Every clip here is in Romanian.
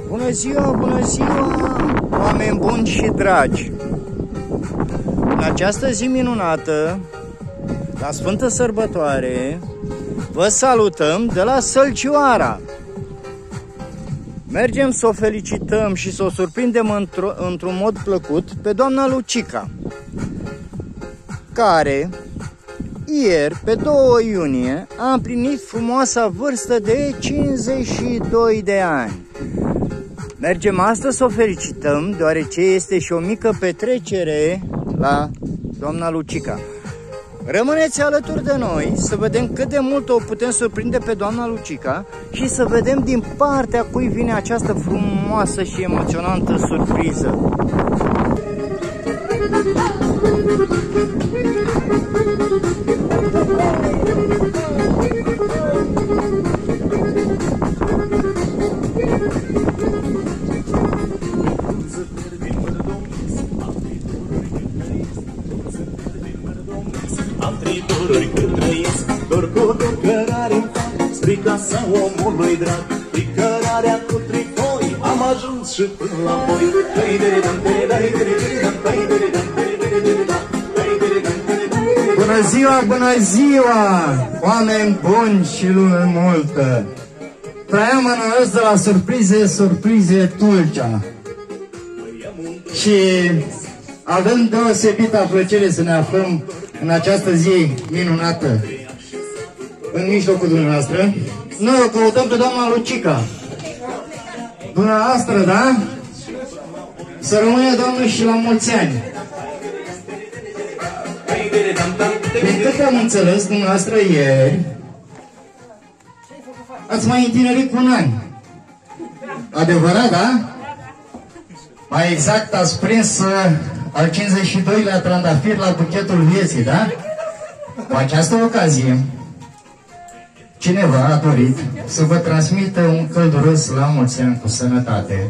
Bună ziua, oameni buni și dragi! În această zi minunată, la Sfântă Sărbătoare, vă salutăm de la Sălcioara. Mergem să o felicităm și să o surprindem într-un mod plăcut pe doamna Lucica, care ieri, pe 2 iunie, a împlinit frumoasa vârstă de 52 de ani. Mergem astăzi să o felicităm, deoarece este și o mică petrecere la doamna Lucica. Rămâneți alături de noi să vedem cât de mult o putem surprinde pe doamna Lucica și să vedem din partea cui vine această frumoasă și emoționantă surpriză. Am trei doruri când trăiesc, dor cu cărare, spre casa omului drag, plicărarea cu tricoi, am ajuns și până la voi. Bună ziua, oameni buni și lume multă! Traiam anul de la surprize Tulcea. Și avem deosebită plăcere să ne aflăm în această zi minunată în mijlocul dumneavoastră. Noi o căutăm pe doamna Lucica. Dumneavoastră, da? Să rămâne, doamnă, și la mulți ani. Din câte am înțeles, dumneavoastră ieri ați mai întinerit cu un an. Adevărat, da? Mai exact, ați prins al 52-lea trandafir la buchetul vieții, da? Cu această ocazie, cineva a dorit să vă transmită un călduros la mulți ani cu sănătate.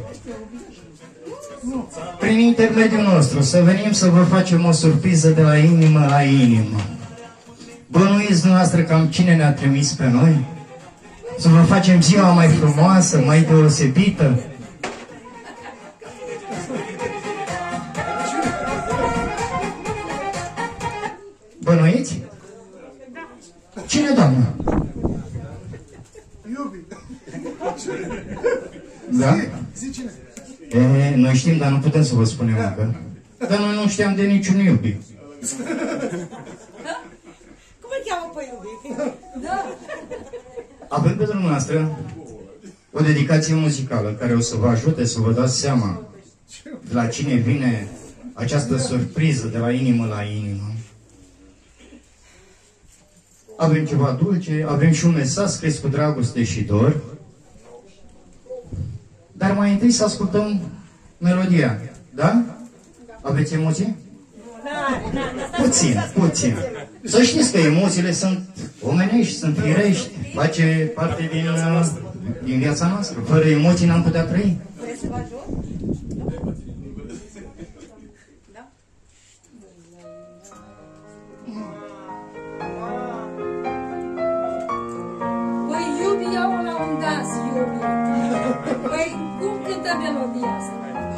Prin intermediul nostru, să venim să vă facem o surpriză de la inimă la inimă. Bănuiți dumneavoastră cam cine ne-a trimis pe noi? Să vă facem ziua mai frumoasă, mai deosebită? Bănuiți? Cine, doamnă? Iubi. Da? Zi cine? Noi știm, dar nu putem să vă spunem încă. Dar noi nu știam de niciun iubi. Cum îl cheamă pe iubi? Da. Avem pe dumneavoastră o dedicație muzicală care o să vă ajute să vă dați seama de la cine vine această surpriză de la inimă la inimă. Avem ceva dulce, avem și un mesaj scris cu dragoste și dor. Dar mai întâi să ascultăm melodia, da? Aveți emoții? Puțin. Să știți că emoțiile sunt omenești, sunt firești, face parte din viața noastră. Fără emoții n-am putea trăi. Vreți să vă ajut? Păi, iubi, iau la un dans, iubi. Păi, cum cântă melodia asta?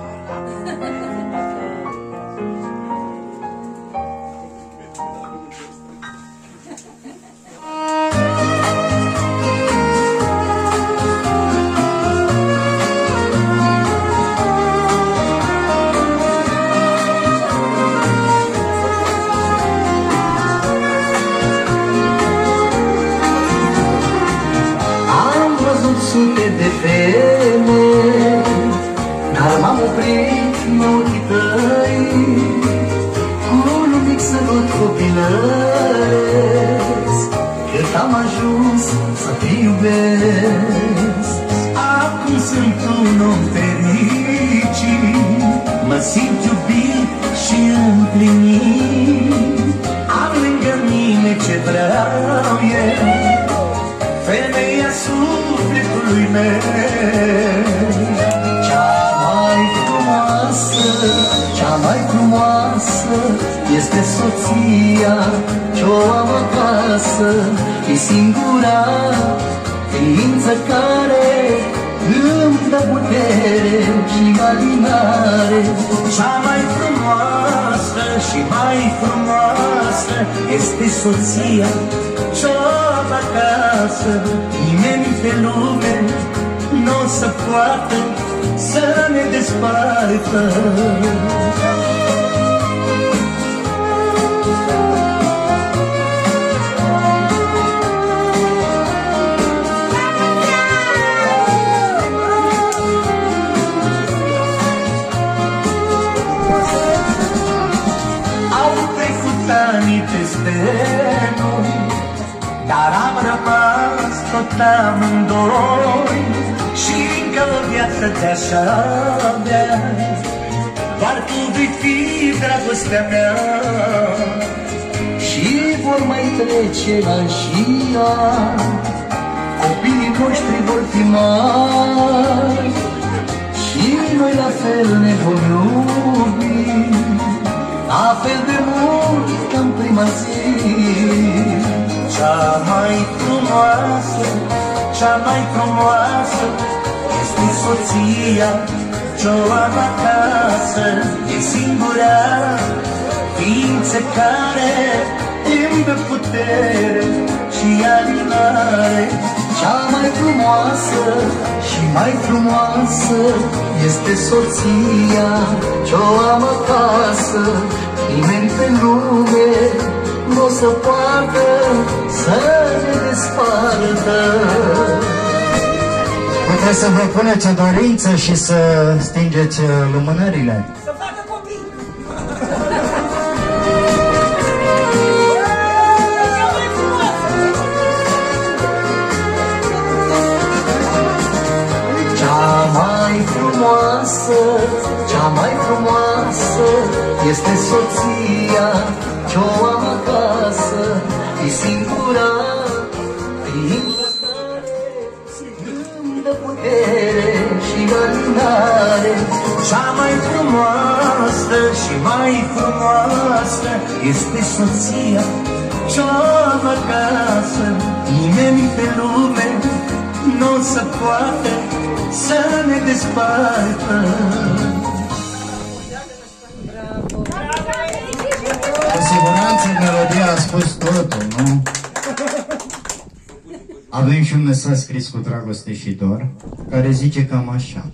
Sute de fele, dar m-am oprit în ochii tăi, cu un mic sărut copilăresc, cât am ajuns să te iubesc. Acum sunt un om fericit, mă simt iubit și împlinit. Am lângă mine ce vreau eu, femeia sufletului meu, cea mai frumoasă este soția ce-o am acasă, e singura ființă care îmi dă putere și alinare. Cea mai frumoasă și mai frumoasă este soția ce-o am acasă. Nimeni pe lume nu o să poată să ne despartă. Peste noi, dar am rămas tot amândoi și încă o viață de-așa avea, doar tu vei fi dragostea mea. Și vor mai trece ani și ani, copiii noștri vor fi mari și noi la fel ne vom iubi, la fel de mult ca în prima zi. Cea mai frumoasă, cea mai frumoasă este soția ce-o am acasă. E singura ființă care îmi dă putere și alinare. Cea mai frumoasă și mai frumoasă este soția ce-o am acasă. Nimeni pe lume nu o să poată să ne despartă. Puteți să vă puneți o dorință și să stingeți lumânările. Să facă copii! Cea mai frumoasă este soția ce-o am acasă. E singura ființă care îmi dă putere și alinare. Cea mai frumoasă și mai frumoasă este soția ce-o am acasă. Nimeni pe lume nu o să poate să ne despartă. Cu siguranță melodia a spus totul, nu? Avem și un mesaj scris cu dragoste și dor, care zice cam așa.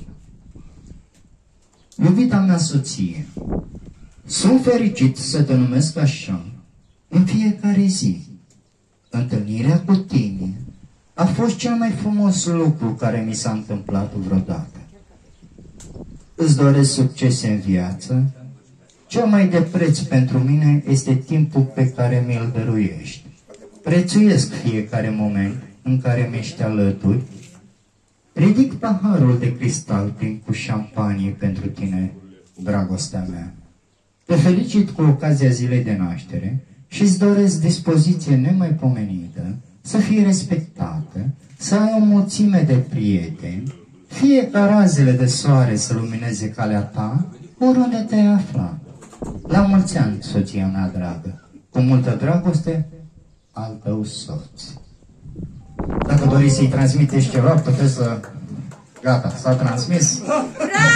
Iubita mea soție, sunt fericit să te numesc așa în fiecare zi. Întâlnirea cu tine a fost cel mai frumos lucru care mi s-a întâmplat vreodată. Îți doresc succes în viață. Cel mai de preț pentru mine este timpul pe care mi-l dăruiești. Prețuiesc fiecare moment în care mi-ești alături. Ridic paharul de cristal plin cu șampanie pentru tine, dragostea mea. Te felicit cu ocazia zilei de naștere și îți doresc dispoziție nemaipomenită, să fii respectată, să ai o mulțime de prieteni, fie ca razele de soare să lumineze calea ta, oriunde te-ai afla. La mulți ani, soția mea dragă, cu multă dragoste, al tău soț. Dacă doriți să-i transmiteți ceva, puteți să... Gata, s-a transmis. Bravo!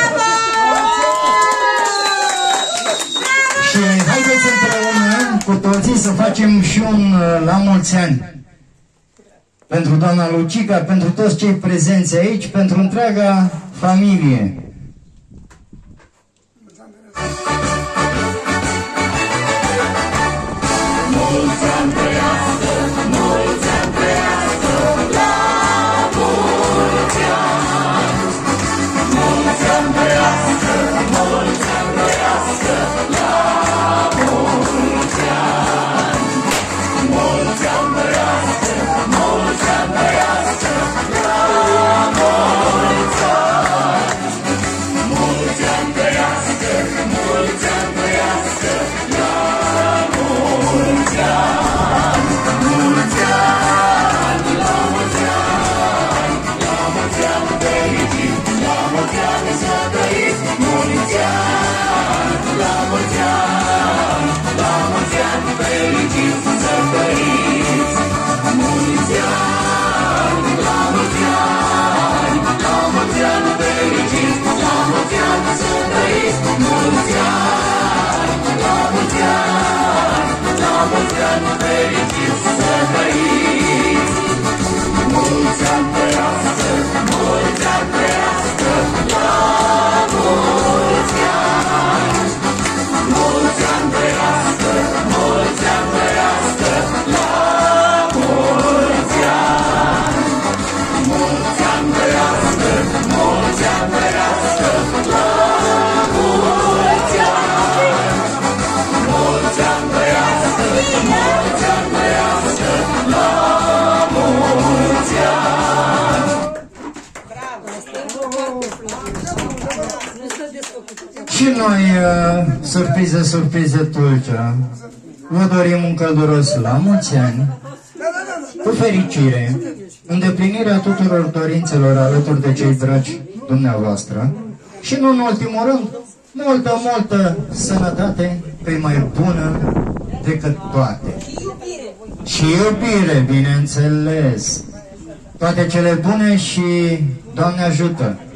Și haideți împreună cu toții să facem și un la mulți ani. Pentru doamna Lucica, pentru toți cei prezenți aici, pentru întreaga familie. Și noi, surpriză, surpriză, Tulcea, vă dorim un călduros la mulți ani, cu fericire, îndeplinirea tuturor dorințelor alături de cei dragi dumneavoastră și, nu în ultimul rând, multă sănătate, pe mai bună decât toate. Și iubire, bineînțeles. Toate cele bune și Doamne ajută!